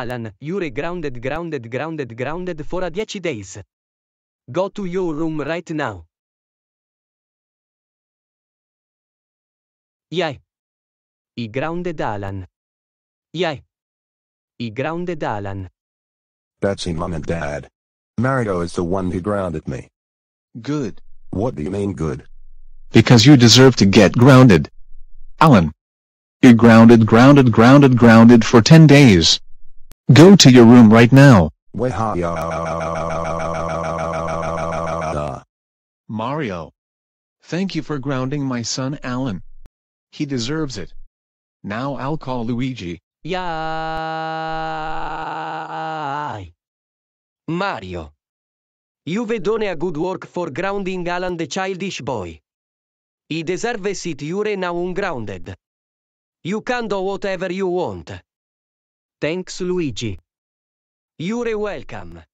Alan, you're grounded for a 10 days. Go to your room right now. Yeah. I grounded Alan. Yeah. I grounded Alan. Betsy, Mom and Dad. Mario is the one who grounded me. Good. What do you mean good? Because you deserve to get grounded. Alan. You're grounded for 10 days. Go to your room right now. Mario. Thank you for grounding my son Alan. He deserves it. Now I'll call Luigi. Yeah. Mario. You've done a good work for grounding Alan the Childish Boy. He deserves it. You're now ungrounded. You can do whatever you want. Thanks, Luigi. You're welcome.